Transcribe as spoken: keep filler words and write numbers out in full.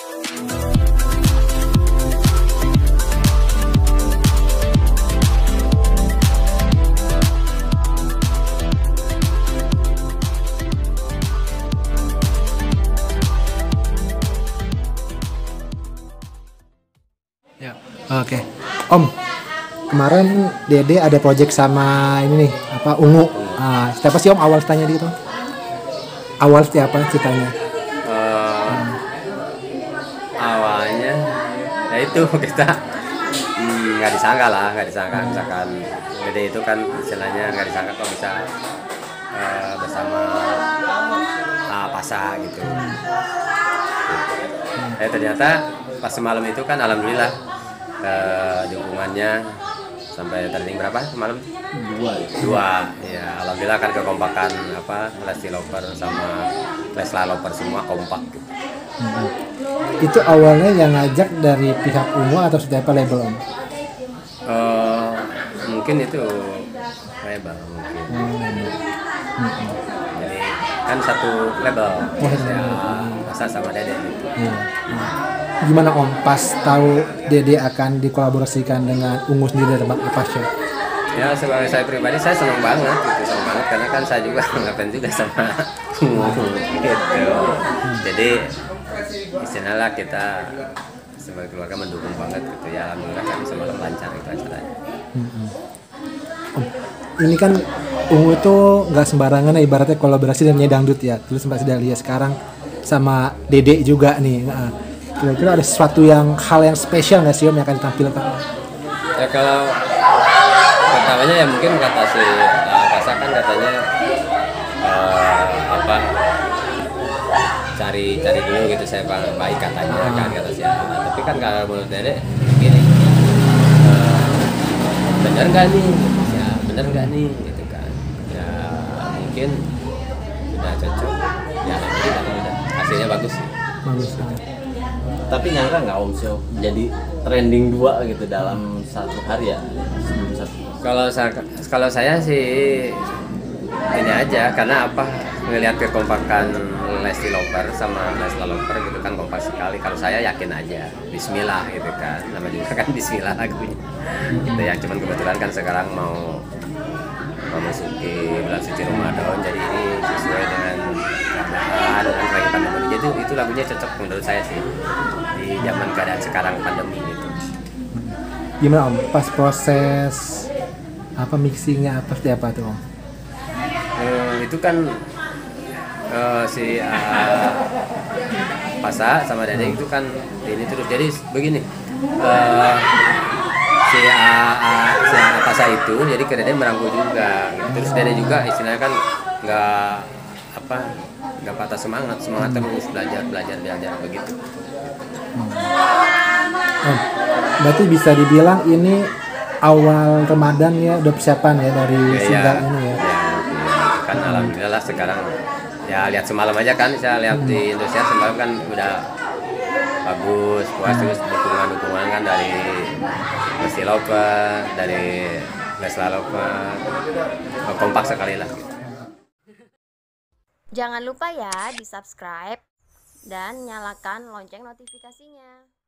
Ya, oke. Okay. Om, kemarin Dede ada project sama ini nih, apa Ungu. Ah, siapa sih Om awal tanya di itu? Awal siapa ceritanya? Uh, awalnya ya itu kita nggak hmm, disangka lah, nggak disangka misalkan Dede itu kan istilahnya nggak disangka kok bisa uh, bersama uh, Pasa gitu. Hmm. Eh ternyata pas semalam itu kan alhamdulillah uh, dukungannya sampai trending berapa semalam? Dua. Dua. Ya, alhamdulillah kan kekompakan apa Lesti Lover sama Leslar Lover semua kompak gitu. Hmm. Itu awalnya yang ngajak dari pihak Ungu atau siapa label Om? Uh, mungkin itu label mungkin. Hmm. Hmm. Jadi kan satu label. Oh, ya, Pasa sama Dede gitu. Hmm. Hmm. Gimana Om pas tahu Dede akan dikolaborasikan dengan Ungu sendiri dan Bang Apasya? Ya sebagai saya pribadi saya senang banget gitu, senang banget karena kan saya juga ngefans juga sama Ungu gitu. Jadi istilahnya kita sebagai keluarga mendukung banget gitu ya, alhamdulillah kan semalam lancar itu acaranya. Hmm. Om, ini kan Ungu itu nggak sembarangan ya, ibaratnya kolaborasi dengan dangdut ya. Terus sempat sudah lihat sekarang sama Dede juga nih. Nah, kira-kira ada sesuatu yang hal yang spesial nggak sih Om yang akan ditampilkan? Ya kalau pertamanya ya mungkin kata si uh, Pasa kan katanya uh, apa cari cari dulu gitu saya baik katanya ah. kan kata si nah, tapi kan kalau menurut Dede gini uh, bener nggak nih ya bener nggak nih gitu kan ya mungkin udah cocok ya alhamdulillah hasilnya bagus sih. Bagus. Tapi nyangka nggak Om Sio jadi trending dua gitu dalam satu hari ya sebelum satu. Kalau saya kalau saya sih ini aja karena apa ngelihat kekompakan Lesti Lover sama Leslar Lover gitu kan kompak sekali. Kalau saya yakin aja Bismillah gitu kan, nama juga kan Bismillah lagunya. Gitu ya cuman kebetulan kan sekarang mau memasuki bulan suci Ramadan jadi ini sesuai dengan keadaan dan lagi pandemi. Jadi itu lagunya cocok menurut saya sih di zaman keadaan sekarang pandemi gitu. Gimana Om pas proses apa mixingnya apa seperti apa tuh Om? Uh, itu kan uh, si uh, Pasa sama Dede itu kan ini terus jadi begini uh, si uh, uh, si Pasa itu jadi ke Dede merangkul juga gitu. Terus Dede juga istilahnya kan nggak apa nggak patah semangat semangat terus belajar belajar belajar begitu. Hmm. Oh, berarti bisa dibilang ini awal Ramadan ya udah persiapan ya dari ya, single ya, ini ya. Ya, kan hmm. alhamdulillah sekarang ya lihat semalam aja kan saya lihat hmm. di Indonesia semalam kan udah bagus puas hmm. terus dukungan dukungan kan dari Lesti Lover dari Leslar Lover kompak sekali lah. Jangan lupa ya di subscribe dan nyalakan lonceng notifikasinya.